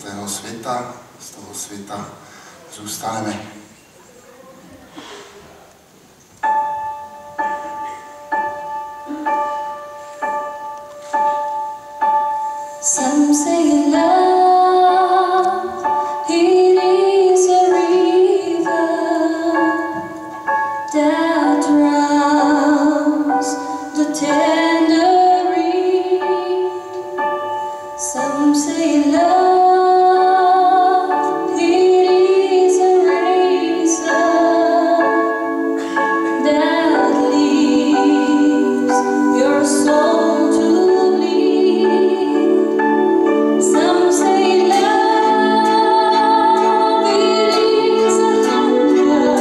toho světa zůstaneme. Some say love, it is a river that drowns the tender reed. Some say love, it is a razor that leaves your soul to bleed. Some say love, it is a hunger,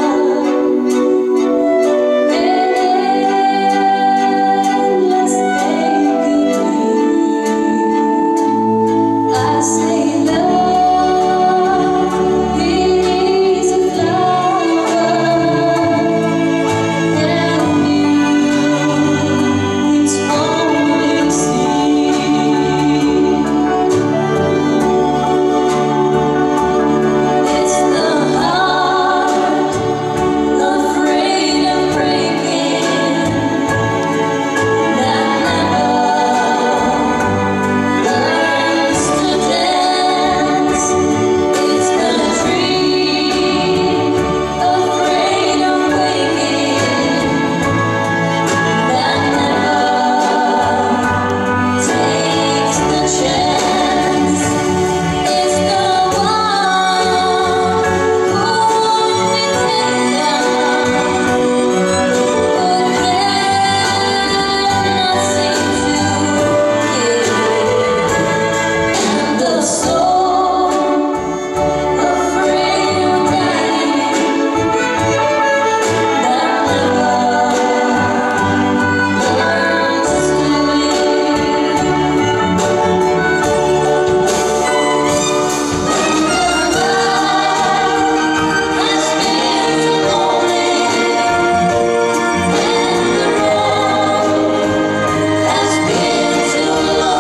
endless aching. I say love, it is a flower, and its only seed. It's the heart afraid of breaking that never learns to dance. It's the dream afraid of waking that never takes the chance. It's the one who only takes down, who cannot seem to give. And the soul afraid of dying, that never learns to live. Has been so lonely, and the road has been too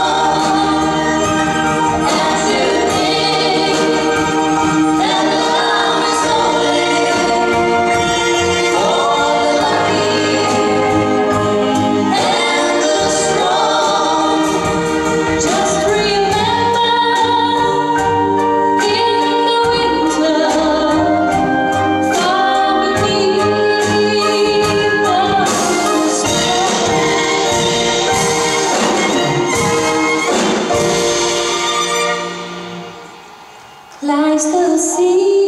long. As you think that love is only for the lucky and the strong, just remember, in the winter, far beneath the snow, lies the sea.